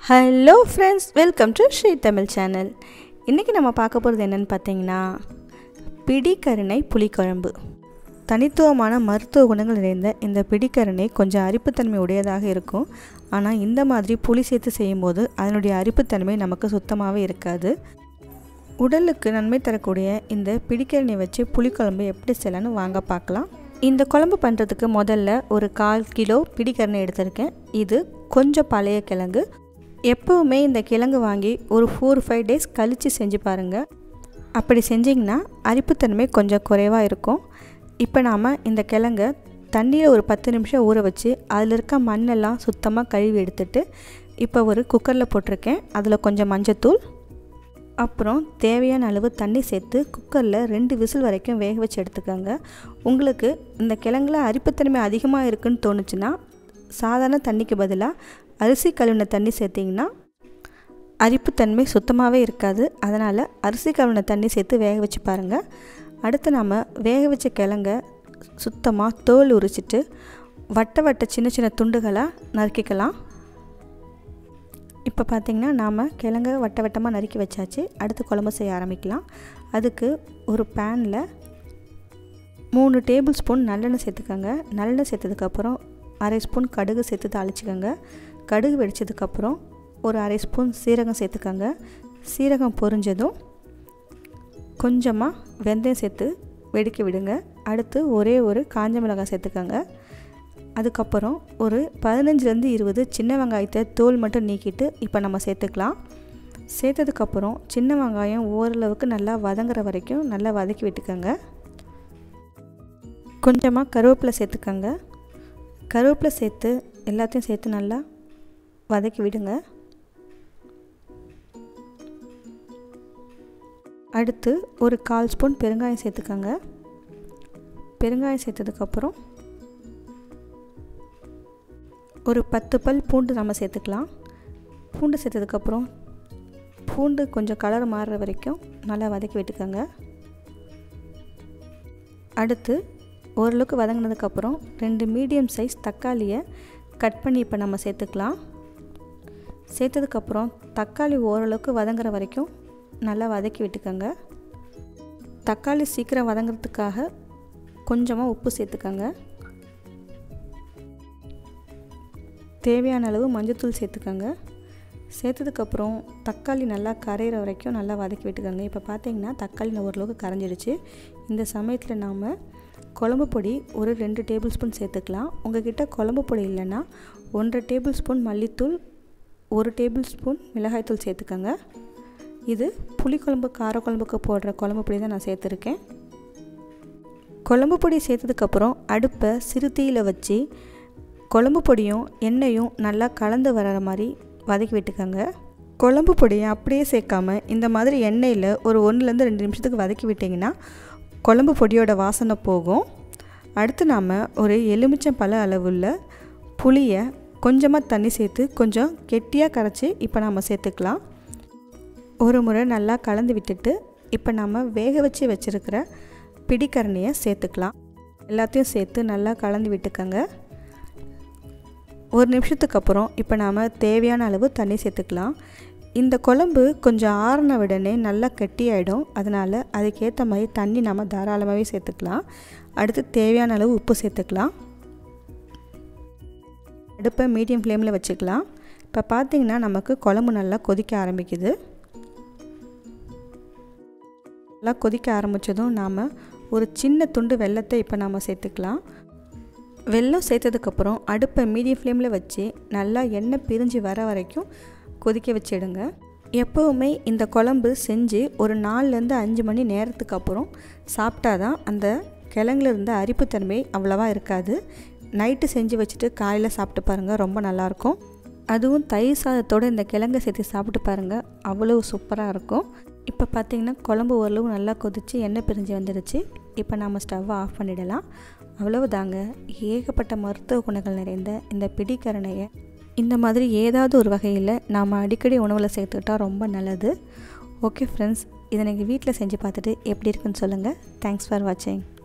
Hello friends, welcome to Sri Tamil channel. இன்றைக்கி நம்ம பார்க்க போகிறது என்னென்னு பார்த்தீங்கன்னா, பிடி கருணை புளிக்குழம்பு. தனித்துவமான மருத்துவ குணங்கள் நிறைந்த இந்த பிடிக்கருணை கொஞ்சம் அரிப்புத்தன்மை உடையதாக இருக்கும். ஆனால் இந்த மாதிரி புளி சேர்த்து செய்யும்போது அதனுடைய அரிப்புத்தன்மை நமக்கு சுத்தமாகவே இருக்காது. உடலுக்கு நன்மை தரக்கூடிய இந்த பிடிக்கருணை வச்சு புளிக்குழம்பு எப்படி செய்யலான்னு வாங்க பார்க்கலாம். இந்த குழம்பு பண்ணுறதுக்கு முதல்ல ஒரு 1/4 கிலோ பிடிக்கருணை எடுத்திருக்கேன். இது கொஞ்சம் பழைய கிழங்கு. எப்போவுமே இந்த கிழங்கு வாங்கி ஒரு 4-5 டேஸ் கழித்து செஞ்சு பாருங்கள். அப்படி செஞ்சிங்கன்னா அரிப்புத்தன்மை கொஞ்சம் குறைவாக இருக்கும். இப்போ நாம் இந்த கிழங்கை தண்ணியில் ஒரு 10 நிமிஷம் ஊற வச்சு அதில் இருக்க மண்ணெல்லாம் சுத்தமாக கழுவி எடுத்துட்டு இப்போ ஒரு குக்கரில் போட்டிருக்கேன். அதில் கொஞ்சம் மஞ்சத்தூள், அப்புறம் தேவையான அளவு தண்ணி சேர்த்து குக்கரில் 2 விசில் வரைக்கும் வேக வச்சு எடுத்துக்கோங்க. உங்களுக்கு இந்த கிழங்குல அரிப்புத்தன்மை அதிகமாக இருக்குதுன்னு தோணுச்சுன்னா சாதாரண தண்ணிக்கு பதிலாக அரிசி கழுவின தண்ணி சேர்த்திங்கன்னா அரிப்புத்தன்மை சுத்தமாகவே இருக்காது. அதனால் அரிசி கழுவின தண்ணி சேர்த்து வேக வச்சு பாருங்கள். அடுத்து நாம் வேக வச்ச கிழங்க சுத்தமாக தோல் உரிச்சிட்டு வட்ட சின்ன சின்ன துண்டுகளாக நறுக்கிக்கலாம். இப்போ பார்த்திங்கன்னா நாம் கிழங்க வட்டமாக நறுக்கி வச்சாச்சு. அடுத்து குழம்பு செய்ய ஆரம்பிக்கலாம். அதுக்கு ஒரு பேனில் 3 டேபிள் ஸ்பூன் நல்லெண்ணெய் சேர்த்துக்கோங்க. நல்லெண்ணெய் சேர்த்ததுக்கப்புறம் 1/2 ஸ்பூன் கடுகு சேர்த்து தாளிச்சிக்கோங்க. கடுகு வெடிச்சதுக்கப்புறம் ஒரு 1/2 ஸ்பூன் சீரகம் சேர்த்துக்கோங்க. சீரகம் பொரிஞ்சதும் கொஞ்சமாக வெந்தயம் சேர்த்து வெடிக்க விடுங்க. அடுத்து ஒரே ஒரு காஞ்ச மிளகாய் சேர்த்துக்கோங்க. அதுக்கப்புறம் ஒரு 15-20 சின்ன வெங்காயத்தை தோல் மட்டும் நீக்கிட்டு இப்போ நம்ம சேர்த்துக்கலாம். சேர்த்ததுக்கப்புறம் சின்ன வெங்காயம் ஓரளவுக்கு நல்லா வதங்குற வரைக்கும் நல்லா வதக்கி விட்டுக்கோங்க. கொஞ்சமாக கருவேப்பிலை சேர்த்துக்கோங்க. கருவேப்பிலை சேர்த்து எல்லாத்தையும் சேர்த்து நல்லா வதக்கி விடுங்க. அடுத்து ஒரு 1/4 ஸ்பூன் பெருங்காயம் சேர்த்துக்கோங்க. பெருங்காயம் சேர்த்ததுக்கப்புறம் ஒரு 10 பல் பூண்டு நம்ம சேர்த்துக்கலாம். பூண்டு சேர்த்ததுக்கப்புறம் பூண்டு கொஞ்சம் கலர் மாறுற வரைக்கும் நல்லா வதக்கி விட்டுக்கோங்க. அடுத்து ஓரளவுக்கு வதங்கினதுக்கப்புறம் 2 மீடியம் சைஸ் தக்காளியை கட் பண்ணி இப்போ நம்ம சேர்த்துக்கலாம். சேர்த்ததுக்கப்புறம் தக்காளி ஓரளவுக்கு வதங்குற வரைக்கும் நல்லா வதக்கி விட்டுக்கோங்க. தக்காளி சீக்கிரம் வதங்கிறதுக்காக கொஞ்சமாக உப்பு சேர்த்துக்கோங்க. தேவையான அளவு மஞ்சத்தூள் சேர்த்துக்கோங்க. சேர்த்ததுக்கப்புறம் தக்காளி நல்லா கரையிற வரைக்கும் நல்லா வதக்கி விட்டுக்கோங்க. இப்போ பார்த்தீங்கன்னா தக்காளி ஓரளவுக்கு கரைஞ்சிடுச்சு. இந்த சமயத்தில் நாம் குழம்பு பொடி ஒரு 2 டேபிள் ஸ்பூன் சேர்த்துக்கலாம். உங்கள்கிட்ட குழம்பு பொடி இல்லைன்னா 1/2 டேபிள் ஸ்பூன் மல்லித்தூள், 1 டேபிள் ஸ்பூன் மிளகாய்த்தூள் சேர்த்துக்கோங்க. இது புளிக்குழம்பு காரக்குழம்புக்கு போடுற குழம்பு பொடி தான் நான் சேர்த்துருக்கேன். குழம்பு பொடி சேர்த்ததுக்கப்புறம் அடுப்பை சிறு தீயில் வச்சு குழம்பு பொடியும் எண்ணெயும் நல்லா கலந்து வர மாதிரி வதக்கி விட்டுக்கோங்க. குழம்பு பொடியை அப்படியே சேர்க்காம இந்த மாதிரி எண்ணெயில் ஒரு 1-2 நிமிஷத்துக்கு வதக்கி விட்டிங்கன்னா குழம்பு பொடியோட வாசனை போகும். அடுத்து நாம் ஒரு எலுமிச்சம்பழ அளவுள்ள புளியை கொஞ்சமாக தண்ணி சேர்த்து கொஞ்சம் கெட்டியாக கரைச்சி இப்போ நாம் சேர்த்துக்கலாம். ஒரு முறை நல்லா கலந்து விட்டுட்டு இப்போ நாம் வேக வச்சு வச்சுருக்கிற பிடிக்கரணையை சேர்த்துக்கலாம். எல்லாத்தையும் சேர்த்து நல்லா கலந்து விட்டுக்கோங்க. 1 நிமிஷத்துக்கு அப்புறம் இப்போ நாம் தேவையான அளவு தண்ணி சேர்த்துக்கலாம். இந்த குழம்பு கொஞ்சம் ஆறின உடனே நல்லா கெட்டியாயிடும். அதனால் அதுக்கேற்ற மாதிரி தண்ணி நம்ம தாராளமாகவே சேர்த்துக்கலாம். அடுத்து தேவையான அளவு உப்பு சேர்த்துக்கலாம். அடுப்பை மீடியம் ஃப்ளேமில் வச்சுக்கலாம். இப்போ பார்த்திங்கன்னா நமக்கு குழம்பு நல்லா கொதிக்க ஆரம்பிக்குது. நல்லா கொதிக்க ஆரம்பித்ததும் நாம் ஒரு சின்ன துண்டு வெல்லத்தை இப்போ நாம் சேர்த்துக்கலாம். வெல்லம் சேர்த்ததுக்கப்புறம் அடுப்பை மீடியம் ஃப்ளேமில் வச்சு நல்லா எண்ணெய் பிரிஞ்சு வர வரைக்கும் கொதிக்க வச்சிடுங்க. எப்போவுமே இந்த குழம்பு செஞ்சு ஒரு 4-5 மணி நேரத்துக்கு அப்புறம் சாப்பிட்டா தான் அந்த கிழங்குல இருந்த அரிப்புத்தன்மை அவ்வளோவா இருக்காது. நைட்டு செஞ்சு வச்சுட்டு காலையில் சாப்பிட்டு பாருங்கள், ரொம்ப நல்லாயிருக்கும். அதுவும் தயிர் சாதத்தோடு இந்த கிழங்கை சேர்த்து சாப்பிட்டு பாருங்கள், அவ்வளோ சூப்பராக இருக்கும். இப்போ பார்த்திங்கன்னா குழம்பு ஓரளவு நல்லா கொதித்து எண்ணெய் பிரிஞ்சு வந்துடுச்சு. இப்போ நாம் ஸ்டவ்வை ஆஃப் பண்ணிடலாம். அவ்வளவுதாங்க. ஏகப்பட்ட மருத்துவ குணங்கள் நிறைந்த இந்த பிடிக்கரணையை இந்த மாதிரி ஏதாவது ஒரு வகையில் நாம் அடிக்கடி உணவில் சேர்த்துக்கிட்டால் ரொம்ப நல்லது. ஓகே ஃப்ரெண்ட்ஸ், இதை நீங்கள் வீட்டில் செஞ்சு பார்த்துட்டு எப்படி இருக்குன்னு சொல்லுங்கள். தேங்க்ஸ் ஃபார் வாட்சிங்.